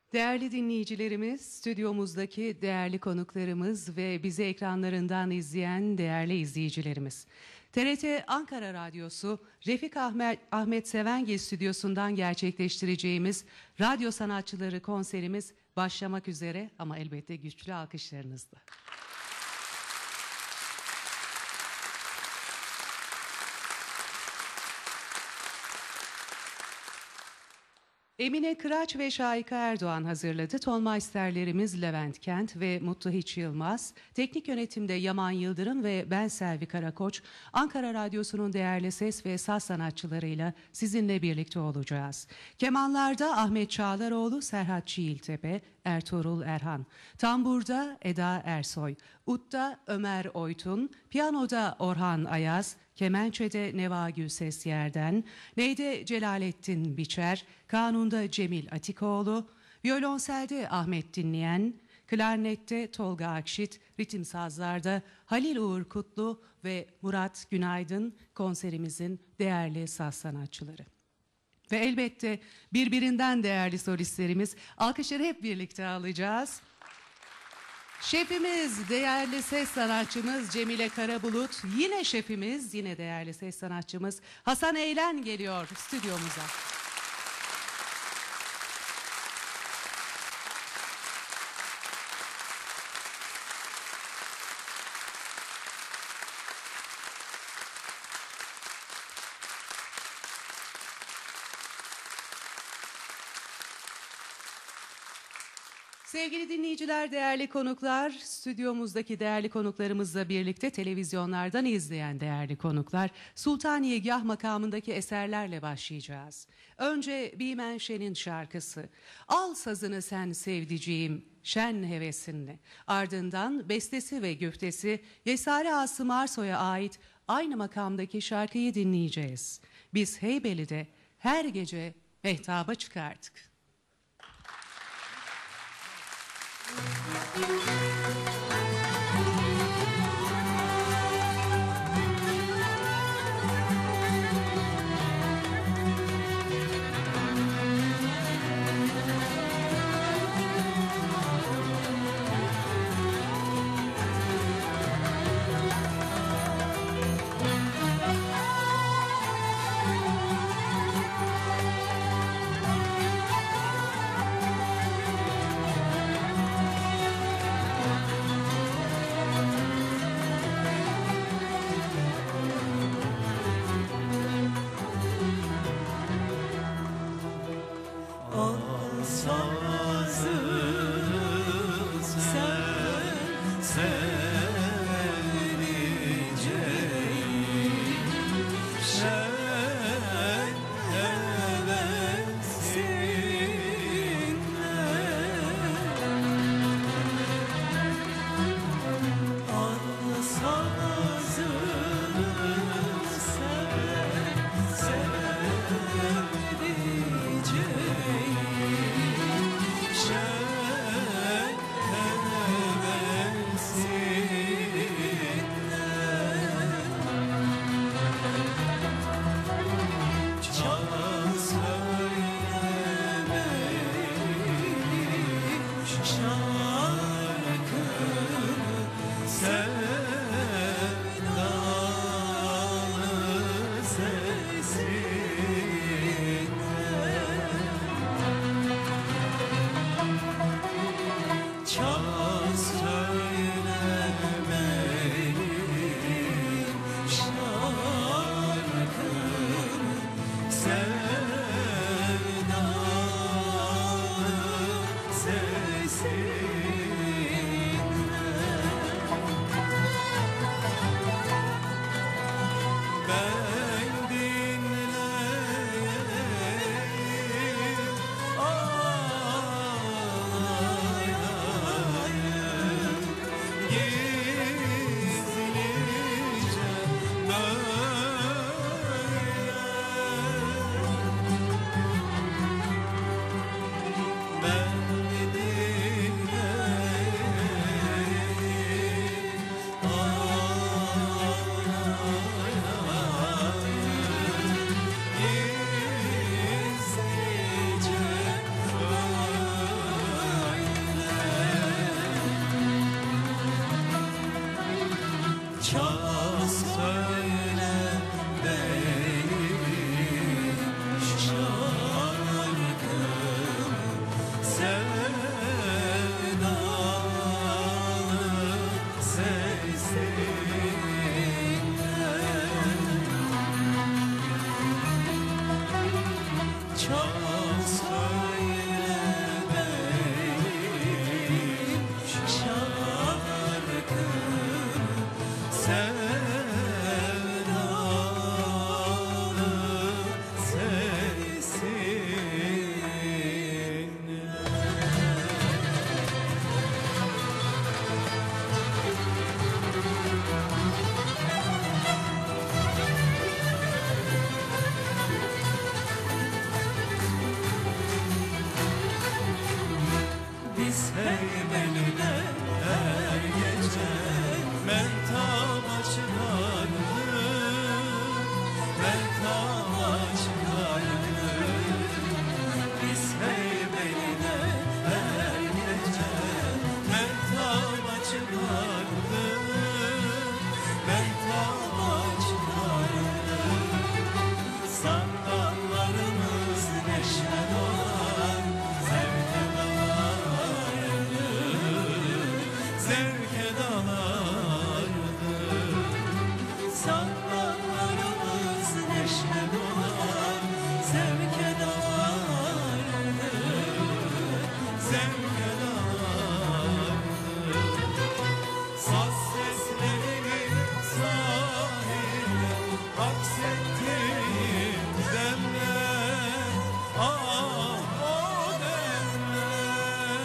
Değerli dinleyicilerimiz, stüdyomuzdaki değerli konuklarımız ve bizi ekranlarından izleyen değerli izleyicilerimiz. TRT Ankara Radyosu Refik Ahmet Sevengil stüdyosundan gerçekleştireceğimiz radyo sanatçıları konserimiz başlamak üzere ama elbette güçlü alkışlarınızla. Emine Kıraç ve Şahika Erdoğan hazırladı. Tonmeisterlerimiz Levent Kent ve Mutlu Hiç Yılmaz. Teknik yönetimde Yaman Yıldırım ve ben Selvi Karakoç. Ankara Radyosu'nun değerli ses ve saz sanatçılarıyla sizinle birlikte olacağız. Kemanlarda Ahmet Çağlaroğlu, Serhat Çiğiltepe, Ertuğrul Erhan. Tamburda Eda Ersoy. Ut'ta Ömer Oytun. Piyanoda Orhan Ayaz. Kemençede Neva Gülses Yerden, neyde Celalettin Biçer, kanunda Cemil Atikoğlu, violonselde Ahmet Dinleyen, klarnette Tolga Akşit, ritim sazlarda Halil Uğur Kutlu ve Murat Günaydın konserimizin değerli saz sanatçıları. Ve elbette birbirinden değerli solistlerimiz, alkışları hep birlikte alacağız. Şefimiz, değerli ses sanatçımız Cemile Karabulut, yine şefimiz, yine değerli ses sanatçımız Hasan Eylen geliyor stüdyomuza. Sevgili dinleyiciler, değerli konuklar, stüdyomuzdaki değerli konuklarımızla birlikte televizyonlardan izleyen değerli konuklar, Sultaniyegah makamındaki eserlerle başlayacağız. Önce Bimen Şen'in şarkısı, Al Sazını Sen Sevdiceğim, Şen Hevesinle. Ardından bestesi ve güftesi Yesari Asım Arsoy'a ait aynı makamdaki şarkıyı dinleyeceğiz. Biz Heybeli'de her gece mehtaba çıkardık. aksettiğim demler, ah o demler.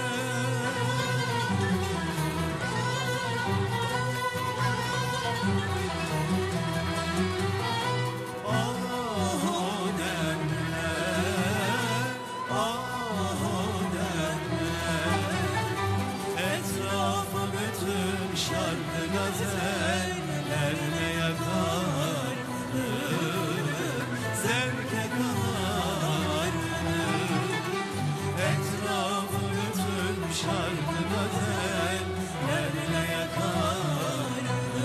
Ah o demler, ah o demler. Etrafı bütün şarkı gazellerle yakardı, zevke kanardı. Etrafı bütün şarkı gazellerle yakardı,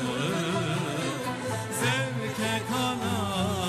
zevke kanardı.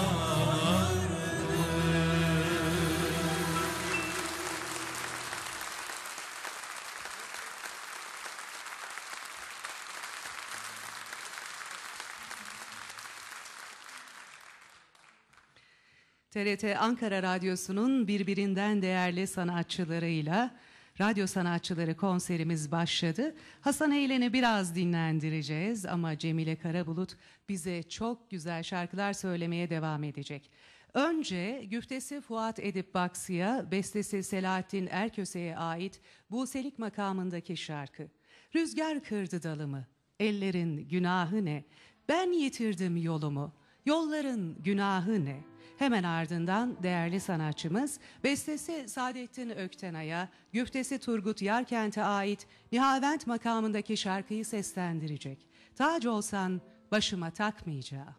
TRT Ankara Radyosu'nun birbirinden değerli sanatçılarıyla Radyo Sanatçıları konserimiz başladı. Hasan Eylen'i biraz dinlendireceğiz ama Cemile Karabulut bize çok güzel şarkılar söylemeye devam edecek. Önce güftesi Fuat Edip Baksı'ya, bestesi Selahattin Erköse'ye ait Buselik makamındaki şarkı. Rüzgar kırdı dalımı, ellerin günahı ne? Ben yitirdim yolumu, yolların günahı ne? Hemen ardından değerli sanatçımız bestesi Saadettin Öktenay'a, güftesi Turgut Yarkent'e ait Nihavent makamındaki şarkıyı seslendirecek. Tac olsan başıma takmayacağım.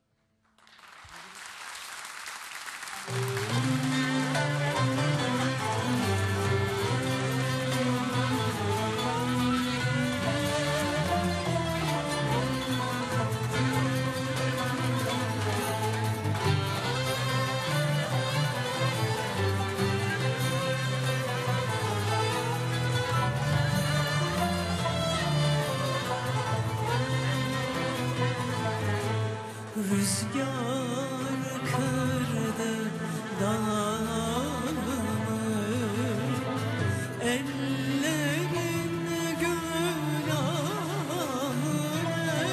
Rüzgar kırdı dalımı, ellerin günahı ne?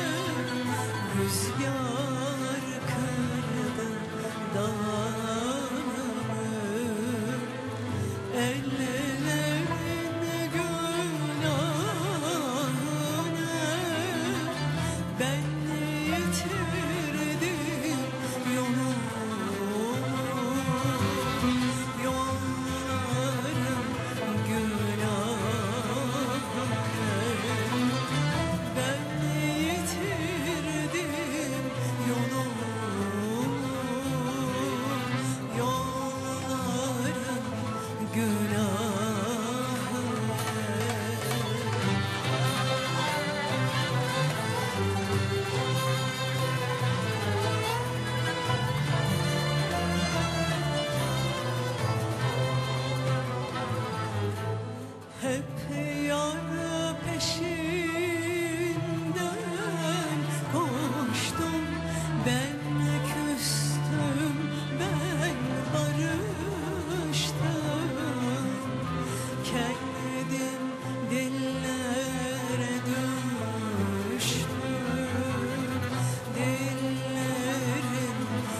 Rüzgar kırdı dalımı, ellerin günahı ne? Ben yitirdim yolumu, yolların günahı ne? Ben yitirdim yolumu, yolların günahı hep yar peşinden koştum, ben küstüm, ben barıştım. Kendim dillere düştüm, dillerin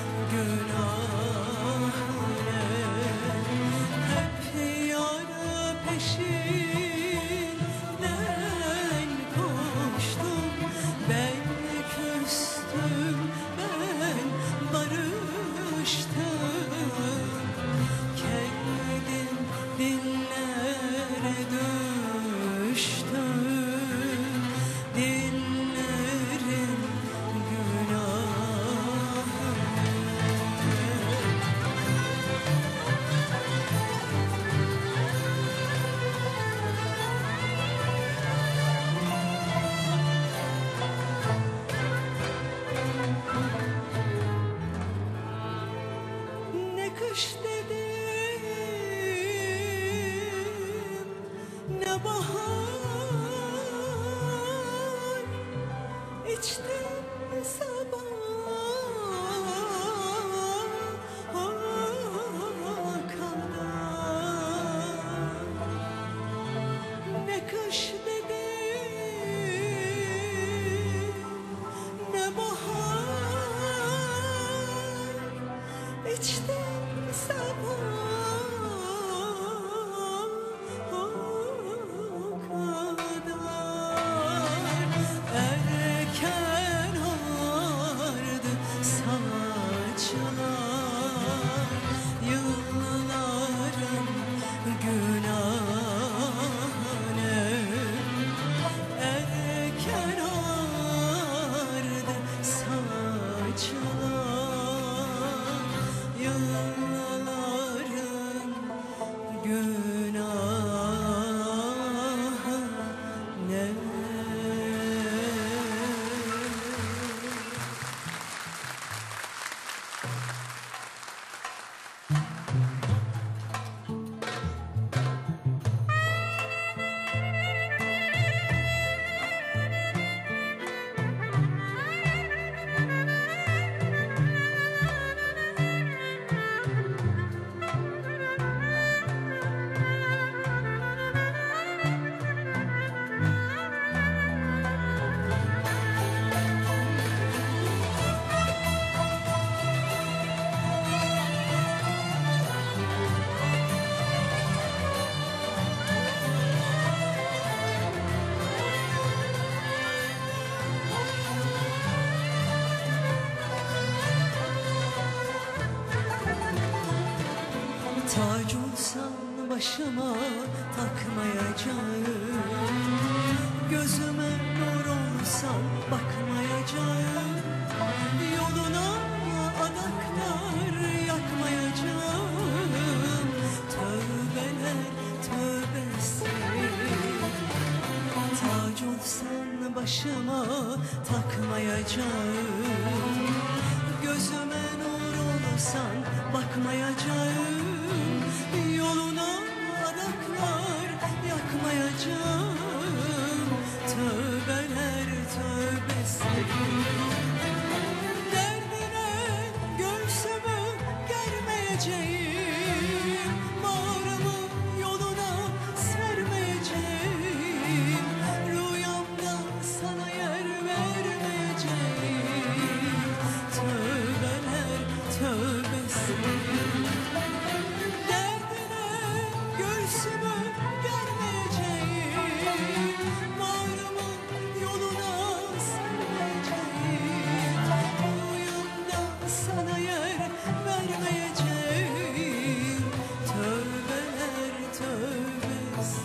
günahı ne? Hep yar peşinden koştum, ben küstüm, ben barıştım. Kendim dillere düştüm, dillerin günahı ne kış dedim, ne bahar, içtim sabaha kadar. Ne kış dedim, ne bahar, Tac olsan başıma takmayacağım, gözüme nur olsan bakmayacağım, yoluna adaklar yakmayacağım. Tövbeler tövbesi. Tac olsan başıma takmayacağım, gözüme nur olsan bakmayacağım, yoluna adaklar yakmayacağım. Tövbeler tövbesi. Derdine göğsümü germeyeceğim, bağrımı yoluna sermeyeceğim, rüyamda sana yer vermeyeceğim. Tövbeler tövbesi. Derdine göğsümü germeyeceğim, bağrımı yoluna sermeyeceğim, rüyamda sana yer vermeyeceğim. Tövbeler tövbesi.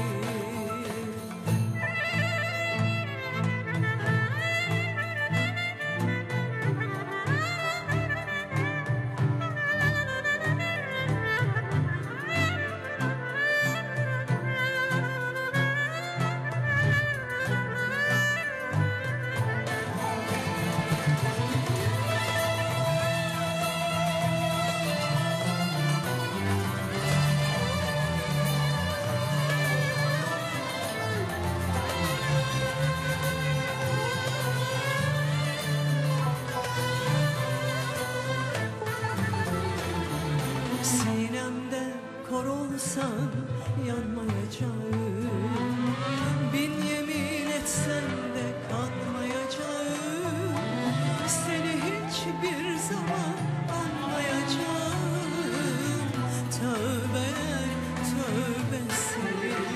Sinemde kor olsan yanmayacağım, bin yemin etsen de kanmayacağım, seni hiçbir zaman anmayacağım. Tövbeler tövbesi.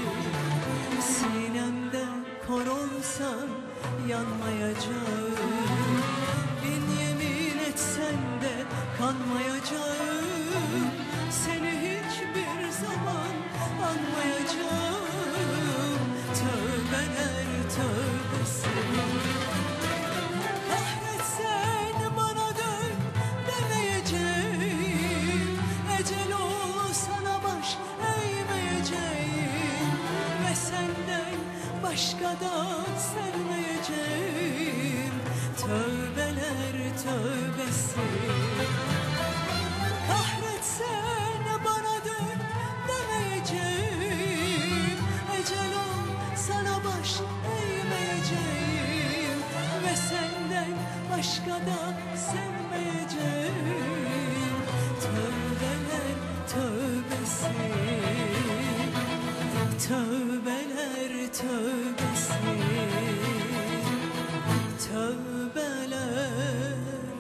Sinemde kor olsan yanmayacağım, bin yemin etsen de kanmayacağım, seni hiçbir zaman anmayacağım. Tövbeler tövbesi. Kahretsen bana dön demeyeceğim, ecel ol sana baş eğmeyeceğim, ve senden başka da sevmeyeceğim. Tövbeler tövbesi. Kahretsen bana dön demeyeceğim, ecel ol sana baş eğmeyeceğim, ve senden başka da sevmeyeceğim. Tövbeler tövbesi. Tövbeler tövbesi. Tövbeler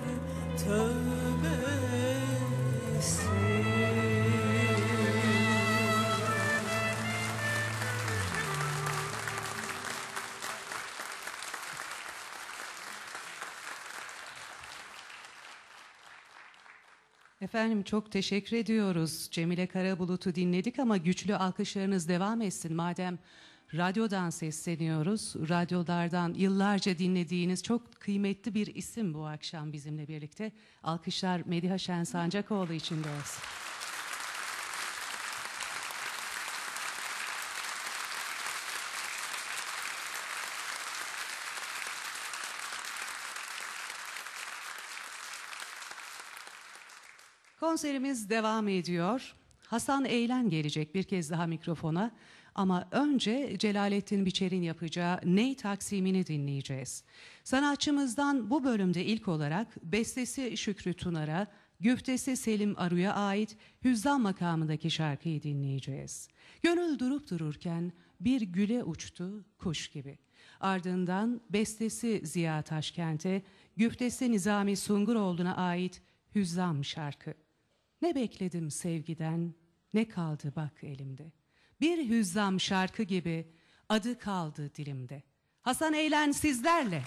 tövbesi. Efendim çok teşekkür ediyoruz. Cemile Karabulut'u dinledik ama güçlü alkışlarınız devam etsin. Madem radyodan sesleniyoruz, radyolardan yıllarca dinlediğiniz çok kıymetli bir isim bu akşam bizimle birlikte. Alkışlar Mediha Şen Sancakoğlu için de olsun. Konserimiz devam ediyor. Hasan Eğlen gelecek bir kez daha mikrofona. Ama önce Celalettin Biçer'in yapacağı Ney Taksim'ini dinleyeceğiz. Sanatçımızdan bu bölümde ilk olarak bestesi Şükrü Tunar'a, güftesi Selim Arı'ya ait Hüzzam makamındaki şarkıyı dinleyeceğiz. Gönül durup dururken bir güle uçtu kuş gibi. Ardından bestesi Ziya Taşkent'e, güftesi Nizami Sunguroğlu'na ait Hüzzam şarkı. Ne bekledim sevgiden, ne kaldı bak elimde. Bir hüzzam şarkı gibi adı kaldı dilimde. Hasan Eğlen sizlerle.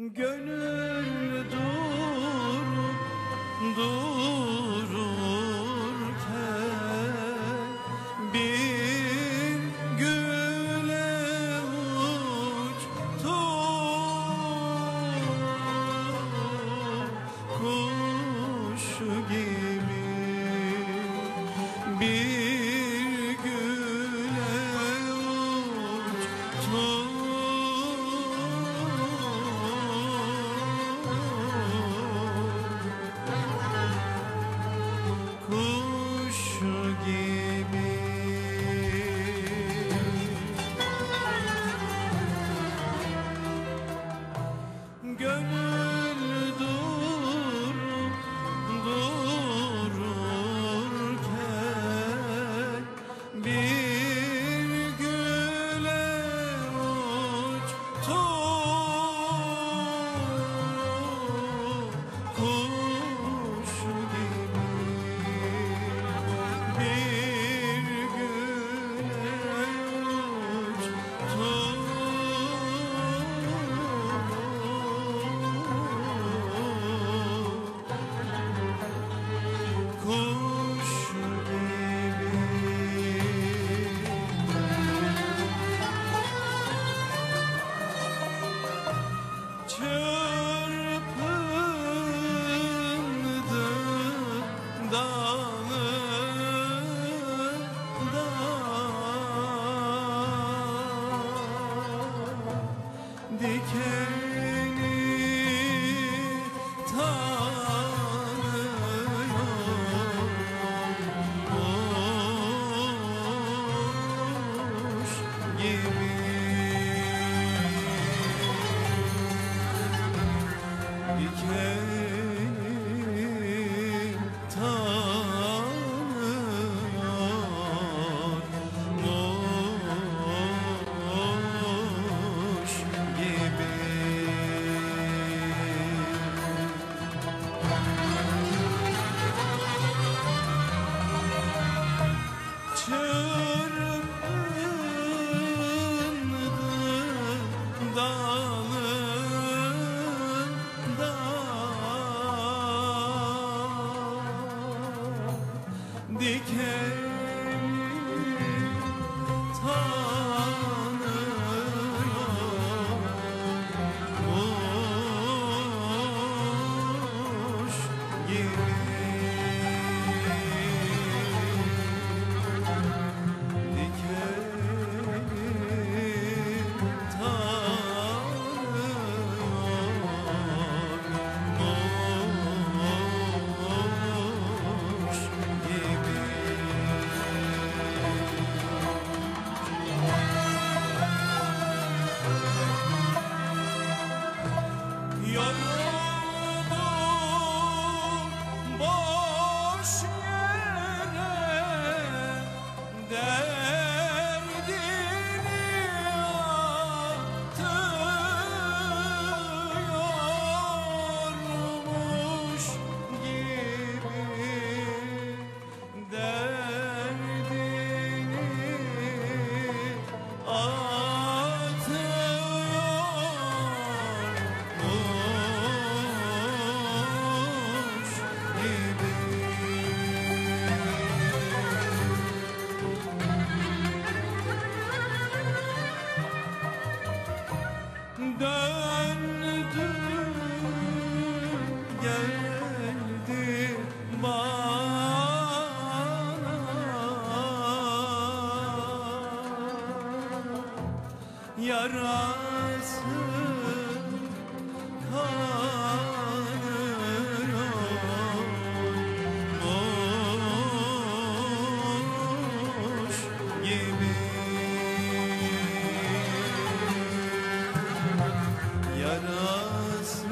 Gönül dururken bir güle uçtu kuş gibi, bir güle uçtu kuş gibi. Gönül dururken bir güle uçtu kuş gibi, bir güle uçtu kuş gibi. Çırpındı dalında, dikeni tanıyormuş gibi, dikeni tanıyormuş gibi. Çırpındı dalında, dikeni tanıyormuş gibi, dikeni tanıyormuş gibi. Yoruldum boş yere, derdini atıyormuş gibi, derdini atıyormuş gibi. Döndü geldi bana, yarası kanıyormuş gibi, yarası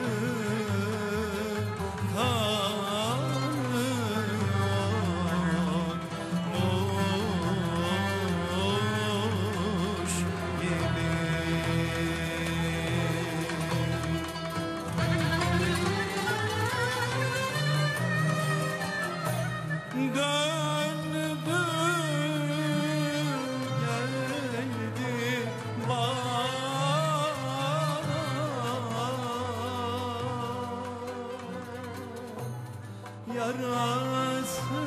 kanıyormuş gibi. yarası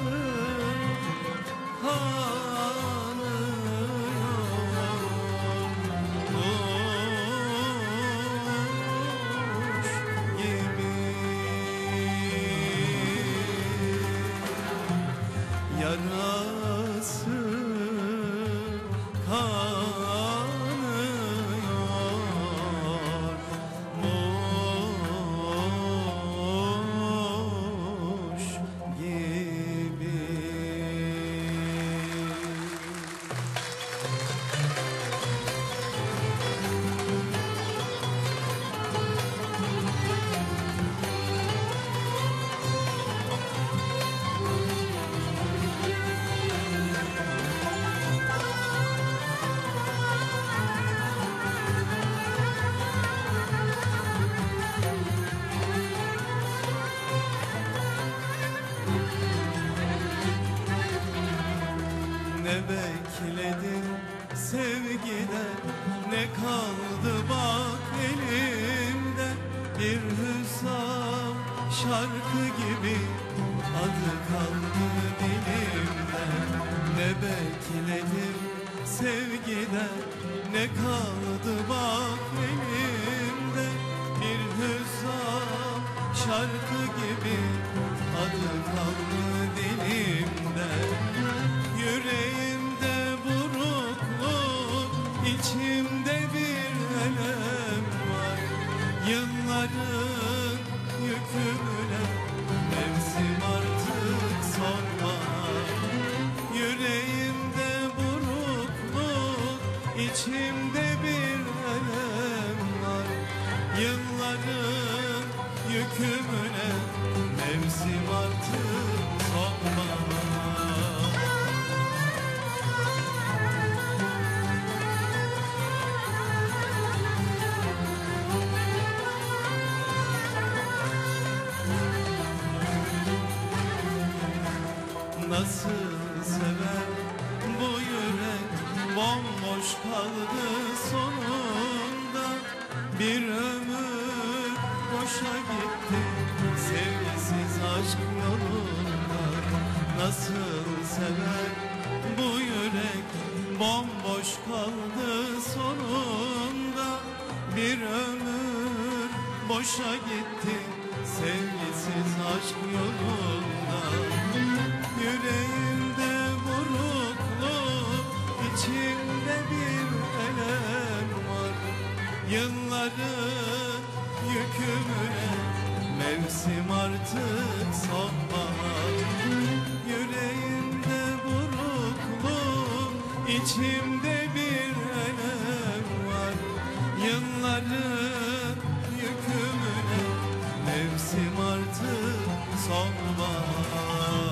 kanıyormuş gibi, yarası kanıyormuş gibi. Ne bekledin sevgiden, ne kaldı bak elimde, bir hüsran şarkı gibi adı kaldı dilimde. Ne bekledim sevgiden, ne kaldı bak elimde, bir hüsran şarkı gibi adı kaldı dilimde. Yüreğimde burukluk, içimde bir elem var. Yılların yükümle mevsim artık sonbahar. Yüreğimde burukluk, içimde bir elem var. Yılların yükümle mevsim artık sonbahar. Nasıl sever bu yürek, bomboş kaldı sonunda. Bir ömür boşa gitti sevgisiz aşk yolunda. Nasıl sever bu yürek, bomboş kaldı sonunda. Bir ömür boşa gitti sevgisiz aşk yolunda. Yüreğimde burukluk, içimde bir elem var. Yılların yükümle mevsim artık sonbahar. Yüreğimde burukluk, içimde bir elem var. Yılların yükümle mevsim artık sonbahar.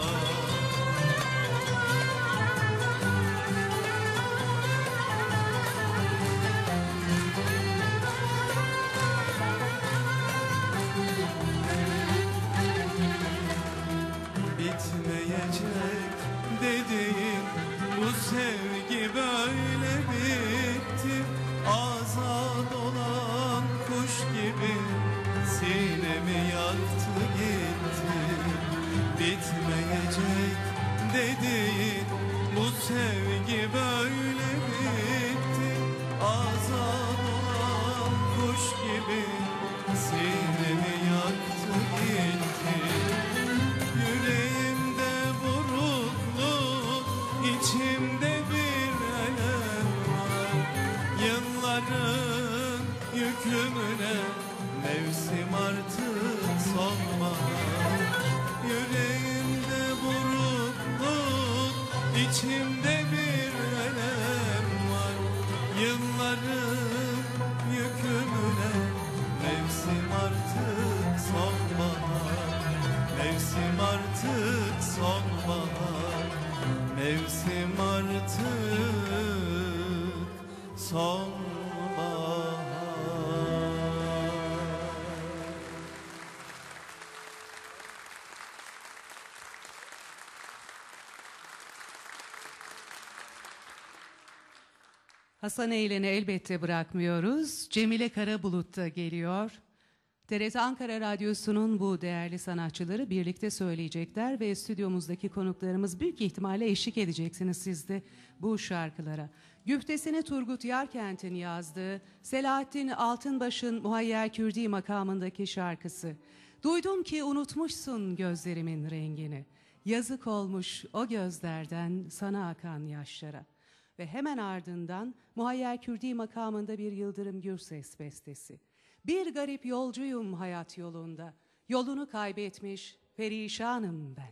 Bitmeyecek dediğin bu sevgi böyle bitti. Azad olan kuş gibi sinemi yaktı gitti. Bitmeyecek dediğin bu sevgi böyle bitti. Azad olan kuş gibi sinemi yaktı gitti. Yüreğimde burukluk, içimde bir elem var. Yılların yükümle mevsim artık sonbahar. Yüreğimde burukluk, içimde bir elem var. Yılların yükümle mevsim artık sonbahar. Mevsim artık sonbahar. Mevsim artık sonbahar. Hasan Eylen'i elbette bırakmıyoruz. Cemile Karabulut da geliyor. TRT Ankara Radyosu'nun bu değerli sanatçıları birlikte söyleyecekler ve stüdyomuzdaki konuklarımız büyük ihtimalle eşlik edeceksiniz siz de bu şarkılara. Güftesini Turgut Yarkent'in yazdığı Selahattin Altınbaş'ın Muhayyer Kürdi makamındaki şarkısı. Duydum ki unutmuşsun gözlerimin rengini. Yazık olmuş o gözlerden sana akan yaşlara. Ve hemen ardından Muhayyer Kürdi makamında bir Yıldırım Gürses bestesi. Bir garip yolcuyum hayat yolunda, yolunu kaybetmiş perişanım ben.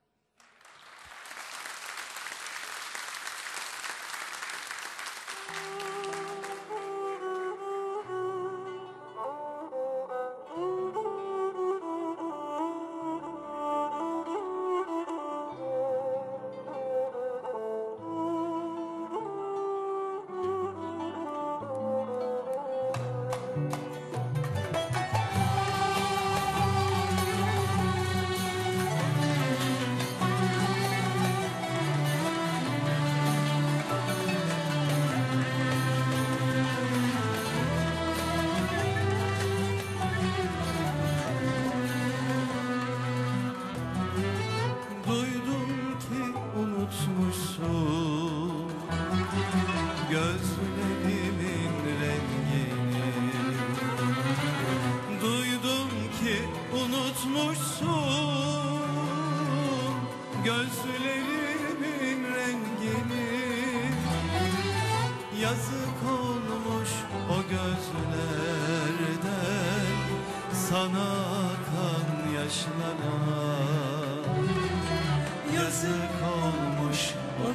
Gözlerimin rengini duydum ki unutmuşsun gözlerimin rengini yazık olmuş o gözlerden sana akan yaşlara yazık olmuş o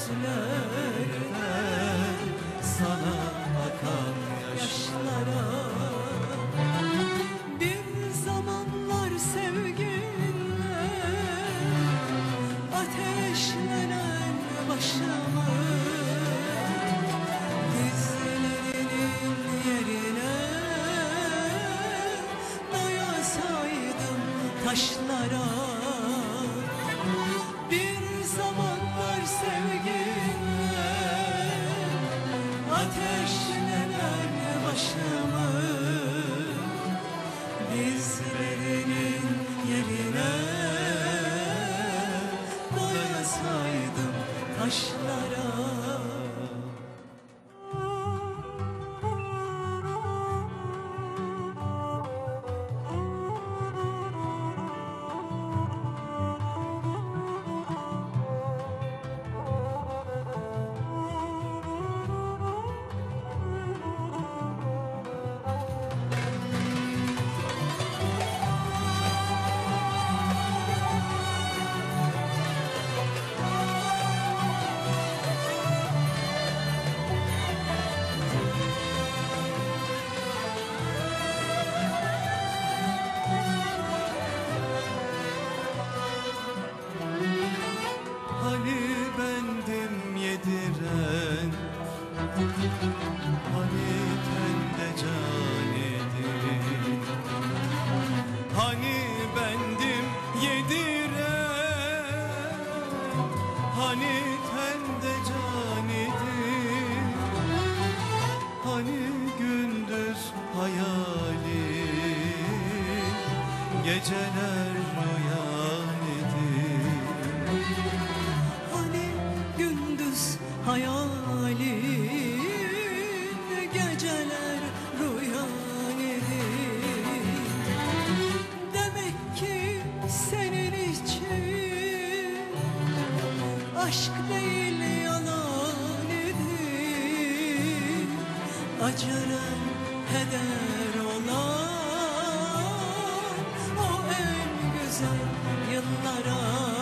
gözlerden sana akan yaşlara. Bir zamanlar sevginle ateşlenen başımı dizlerinin yerine dayasaydım taşlara. Bir zamanlar sevginle ateşlenen başımı dizlerinin yerine koyasaydım taşlara. Hani bendim yediren, hani tende can edin, hani bendim yediren, hani tende can edin, hani gündüz hayalin, geceler rüyan edin. Hayalin geceler rüyan edin. Demek ki senin için aşk değil yalan edin. Acıran heder olan o en güzel yıllara.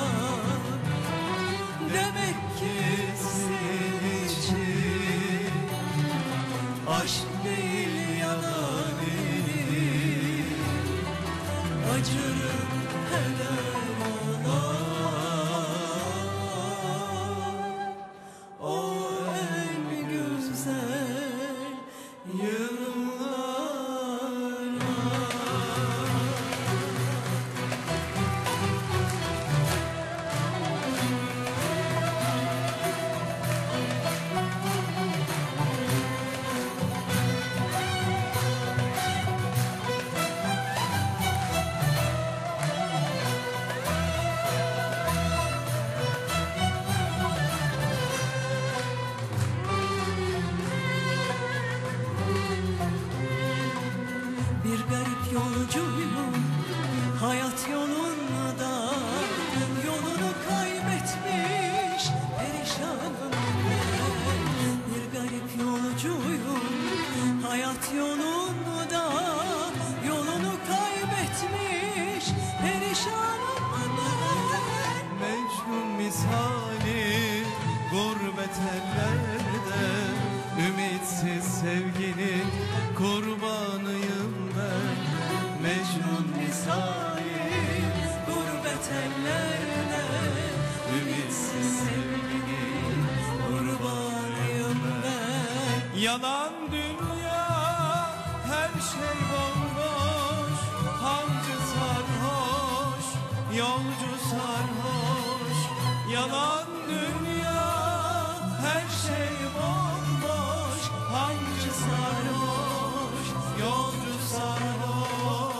Demek ki senin için aşk değil yalan edin. Acırım heder olan o en güzel yıllara. hayat yolunda yolunu kaybetmiş perişanım ben. Bir garip yolcuyum hayat yolunda yolunu kaybetmiş perişanım ben. Mecnun misali gurbet ellerde, ümitsiz sevginin kurbanıyım ben. Mecnun misali Gurbet ellerde ümitsiz sevginin kurbanıyım ben. yalan dünya, her şey bomboş, hancı sarhoş, yolcu sarhoş. Yalan dünya, her şey bomboş, hancı sarhoş, yolcu sarhoş.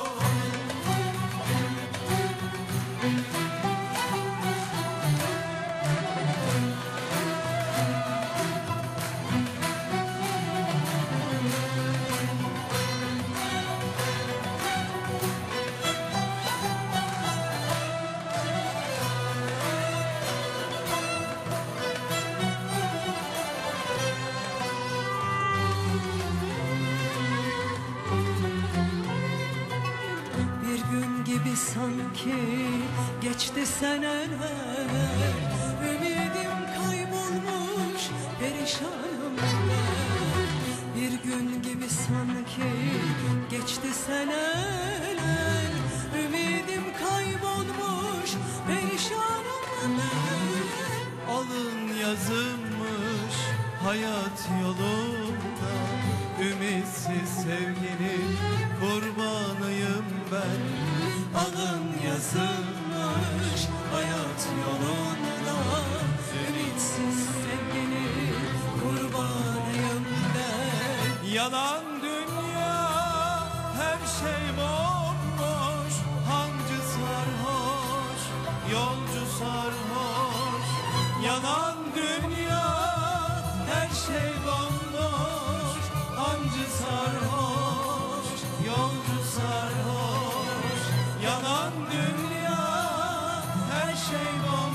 Bir gün gibi sanki geçti seneler. Ümidim kaybolmuş perişanım ben. Bir gün gibi sanki geçti seneler. Ümidim kaybolmuş perişanım ben. Alın yazılmış hayat yolunda, ümitsiz sevginin kurbanıyım ben. Alın yazılmış hayat yolunda ümitsiz sevginin kurbanıyım ben. Yalan dünya, her şey bomboş, hancı sarhoş, yolcu sarhoş. Yalan dünya, her şey bomboş, hancı sarhoş, yolcu sarhoş. Yalan dünya, her şey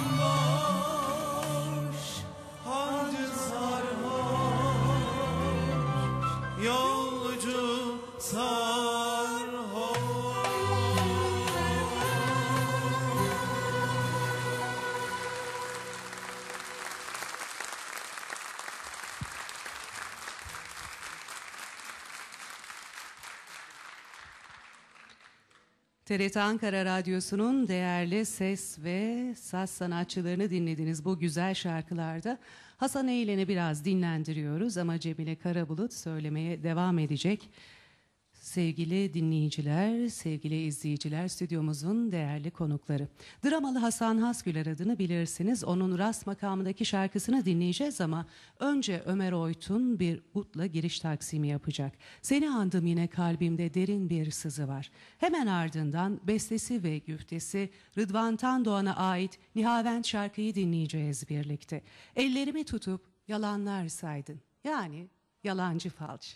bomboş, hancı sarhoş, yolcu sarhoş. TRT Ankara Radyosu'nun değerli ses ve saz sanatçılarını dinlediniz bu güzel şarkılarda. Hasan Eylen'i biraz dinlendiriyoruz ama Cemile Karabulut söylemeye devam edecek. Sevgili dinleyiciler, sevgili izleyiciler, stüdyomuzun değerli konukları. Dramalı Hasan Hasgüler adını bilirsiniz. Onun Rast makamındaki şarkısını dinleyeceğiz ama önce Ömer Oytun bir utla giriş taksimi yapacak. Seni andım yine kalbimde derin bir sızı var. Hemen ardından bestesi ve güftesi Rıdvan Tandoğan'a ait Nihavent şarkıyı dinleyeceğiz birlikte. Ellerimi tutup yalanlar saydın. Yani yalancı falcı.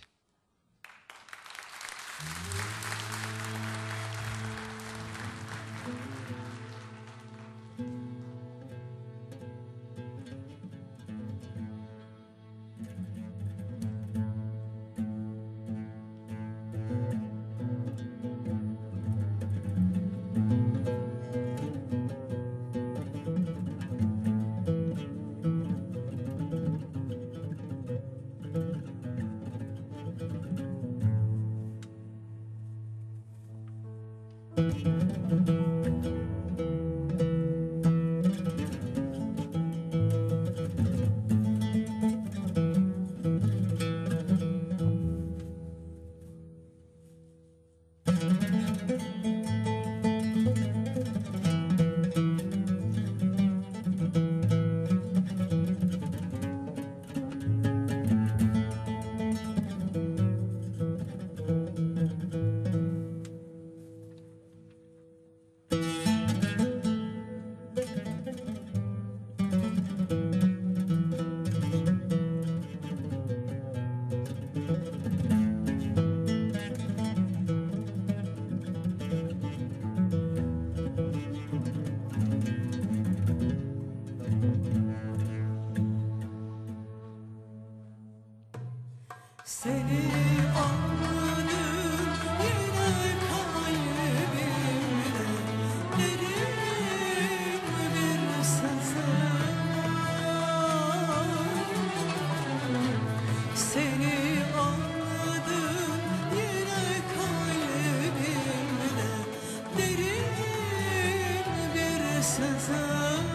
sızar.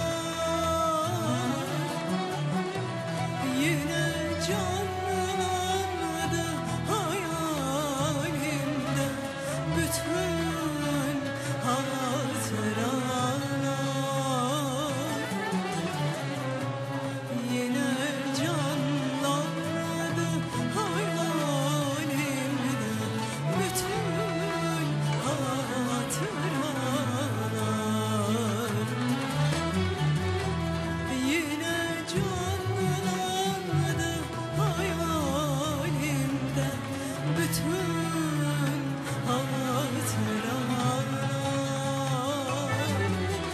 Yine canlandı hayalimde bütün hatıralar. Yine canlandı hayalimde bütün hatıralar. Yine canlandı hayalimde bütün hatıralar.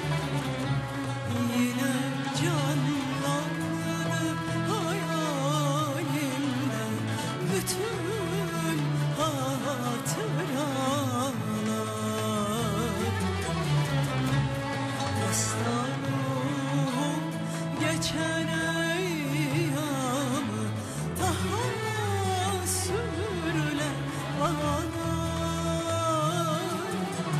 Yine canlandı hayalimde bütün hatıralar. Hasta ruhum geçen eyyamı tahassürle ağlar.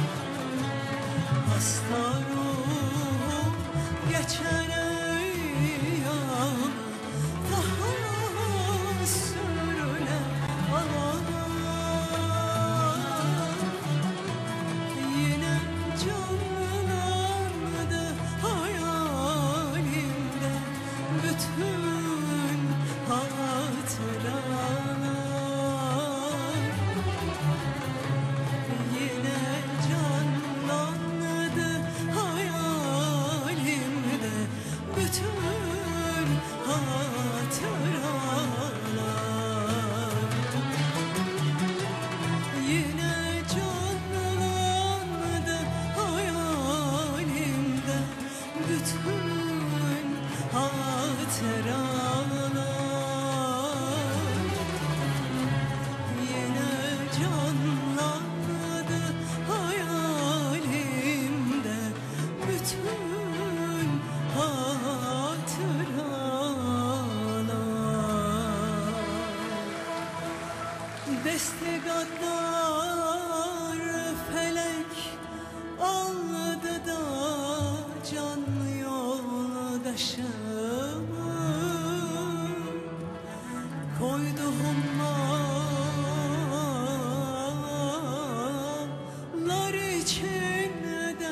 Hasta ruhum geçen eyyamı tahassürle ağlar. Yine canlandı hayalimde bütün hatıralar. Yine canlandı hayalimde bütün hatıralar. Yine canlandı hayalimde bütün hatıralar. Yine canlandı hayalimde bütün hatıralar. Deste gaddar felek aldı da can yoldaşımı, koydu hummalar içinde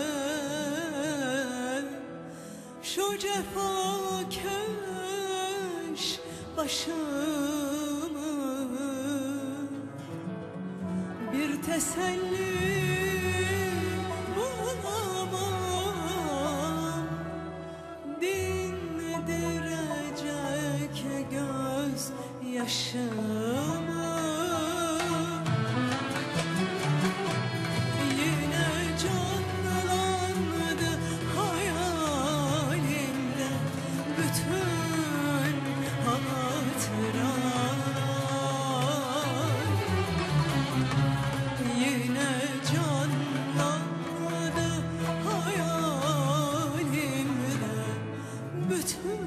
şu cefakeş başımı. Bir teselli bulamam, dindirecek göz yaşımı. Yine canlandı hayalimde bütün hatıralar. Yine canlandı hayalimde bütün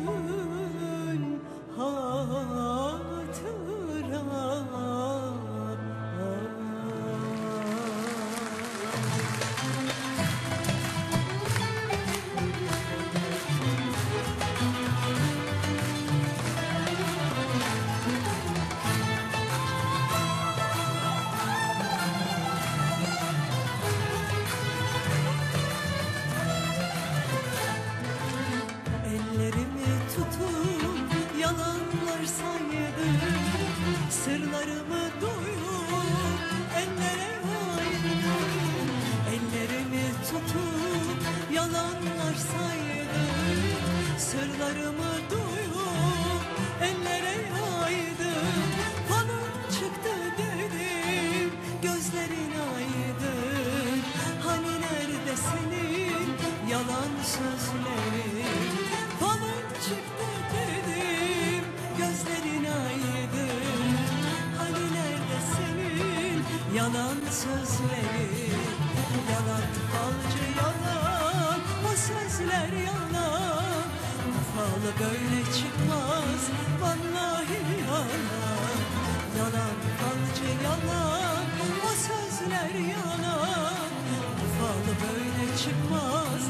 ellerimi tutup yalanlar saydım, sırlarımı duyup ellere ayırdım. Ellerimi tutup yalanlar saydım, sırlarımı duyup ellere ayırdım. Falın çıktı dedim, gözlerin aydın. Hani nerede senin yalan sözlerin? Falın çıktı dedim, gözlerin aydın. Hani nerede senin yalan sözlerin? Yalan falcı yalan, o sözler yalan. Falı böyle çıkmaz, vallahi yalan. Yalan falcı yalan, o sözler yalan. Falı böyle çıkmaz,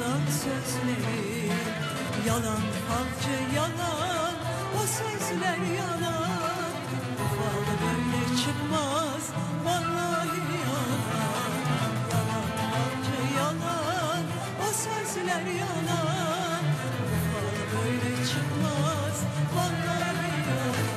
yalan sözleri, yalan falcı yalan, o sözler yalan. Bu fal böyle çıkmaz, vallahi yalan. Yalan falcı yalan, o sözler yalan. Bu fal böyle çıkmaz, vallahi yalan.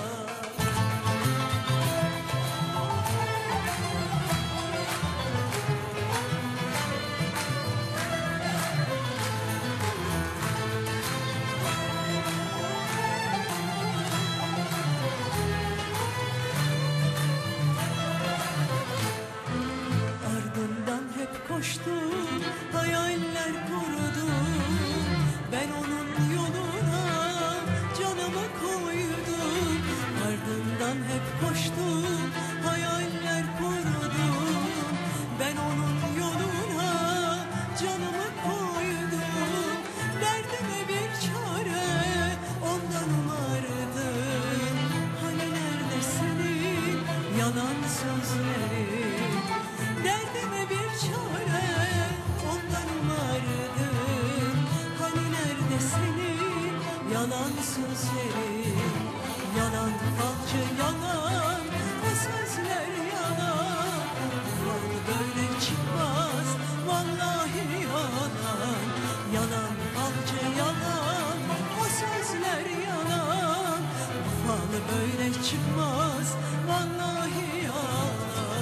Ardından hep koştum, hayaller kurdum. Ben onun yoluna canımı koydum. Ardından hep koştum, hayaller kurdum. Ben onun yoluna canımı koydum. Derdime bir çare ondan umardım. Hani nerede senin yalan sözlerin? Derdime bir çare ondan umardım. Hani nerede senin yalan sözlerin? Yalan falcı yalan, o sözler yalan. Fal böyle çıkmaz, vallahi yalan. Yalan falcı yalan, o sözler yalan. Fal böyle çıkmaz, vallahi yalan.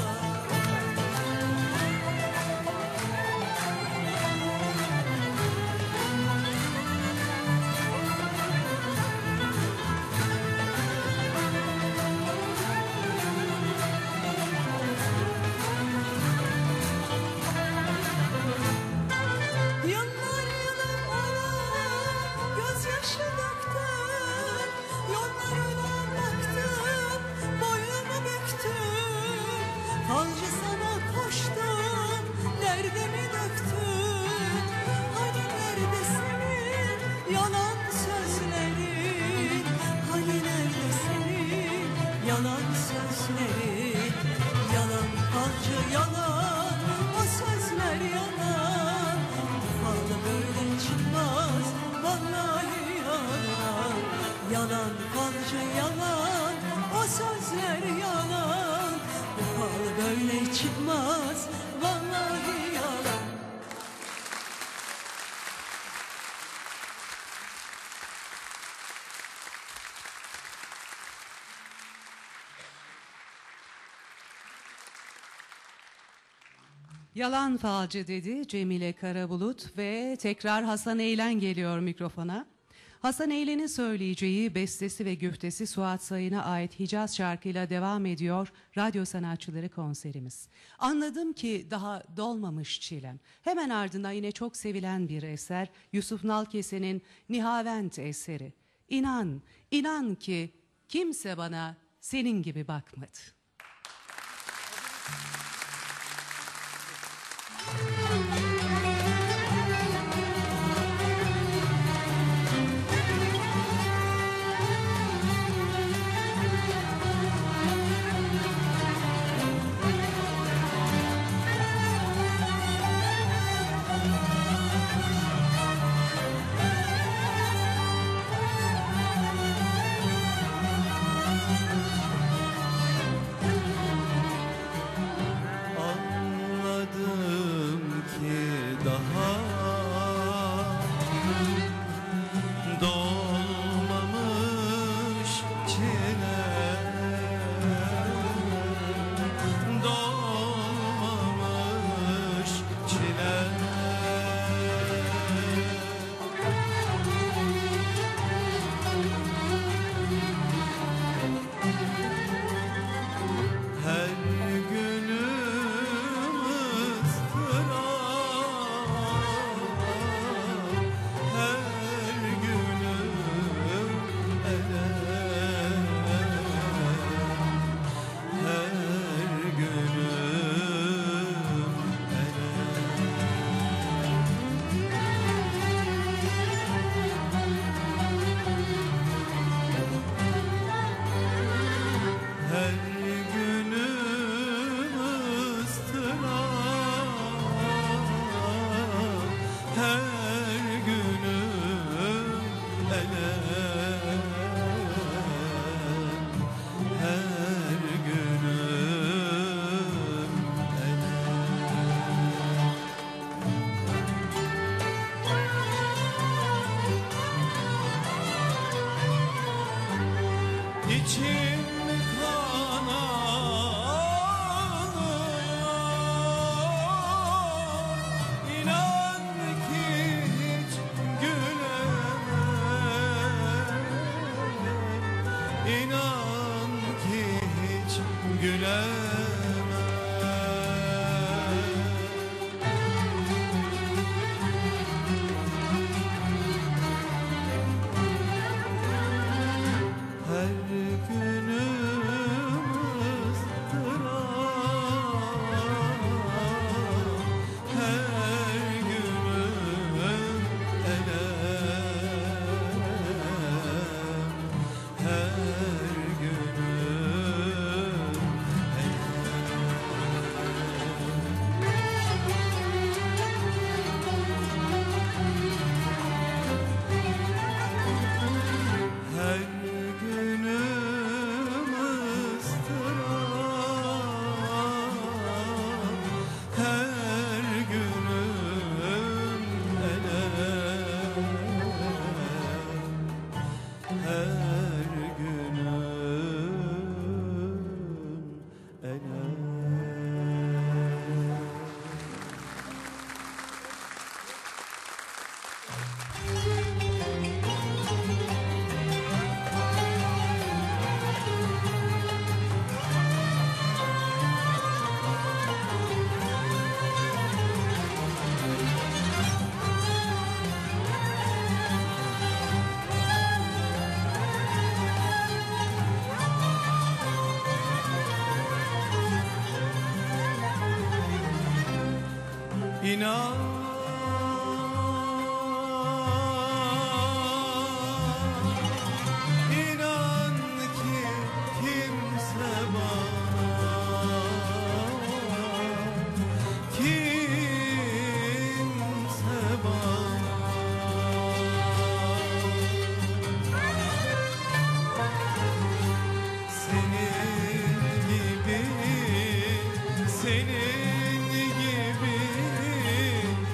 Yıllar yılı olan gözyaşı döktüm. Yollarına baktım, boynumu büktüm. Falcı sana koştum, derdimi döktüm. Hani nerede senin yalan sözlerin? Hani nerede senin yalan sözlerin? Yalan falcı yalan, o sözler yalan. Fal böyle çıkmaz, vallahi yalan. Yalan falcı yalan, o sözler yalan. Bu fal böyle çıkmaz, vallahi yalan. Yalan falcı dedi Cemile Karabulut ve tekrar Hasan Eylen geliyor mikrofona. Hasan Eylen'in söyleyeceği bestesi ve güftesi Suat Sayın'a ait Hicaz şarkıyla devam ediyor radyo sanatçıları konserimiz. Anladım ki daha dolmamış çilem. Hemen ardından yine çok sevilen bir eser Yusuf Nalkese'nin Nihavent eseri. İnan, inan ki kimse bana senin gibi bakmadı. Anladım ki daha dolmamış çilem, dolmamış çilem. Her günüm ıstırap, Her günüm ıstırap, her günüm elem, her günüm her günüm ıstırap, her günüm elem, her günüm elem. İnan, inan ki kimse bana, kimse bana senin gibi, senin gibi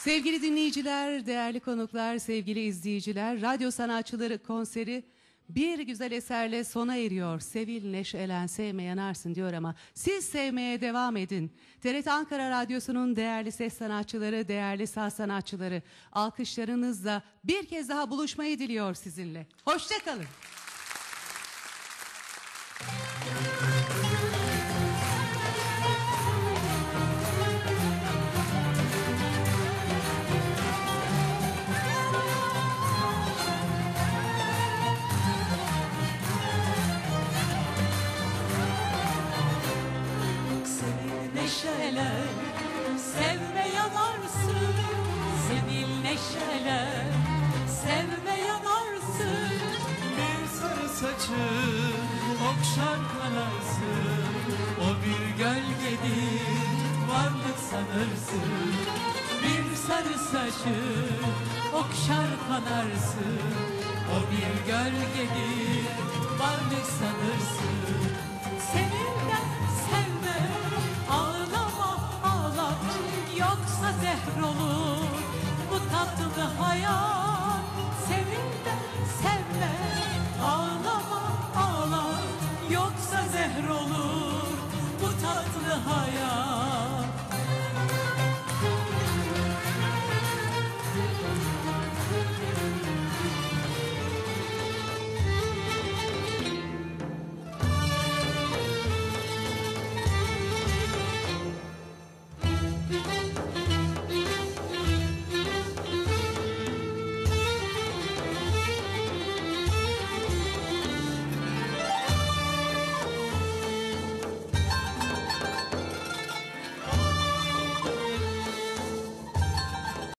Sevgili dinleyiciler, değerli konuklar, sevgili izleyiciler, radyo sanatçıları konseri bir güzel eserle sona eriyor. Sevil neşelen, sevme yanarsın diyor ama siz sevmeye devam edin. TRT Ankara Radyosu'nun değerli ses sanatçıları, değerli saz sanatçıları alkışlarınızla bir kez daha buluşmayı diliyor sizinle. Hoşça kalın. Neşeler, sevme yanarsın. Sevil neşeler, sevme yanarsın. Bir sarı saçı okşar kanarsın. O bir gölgedir varlık sanırsın. Bir sarı saçı okşar kanarsın. O bir gölgedir varlık sanırsın. Sevilden sevme, ağlama ağlat, yoksa zehr olur bu tatlı hayat. Sevilden sevme, ağlama ağlat, yoksa zehr olur bu tatlı hayat.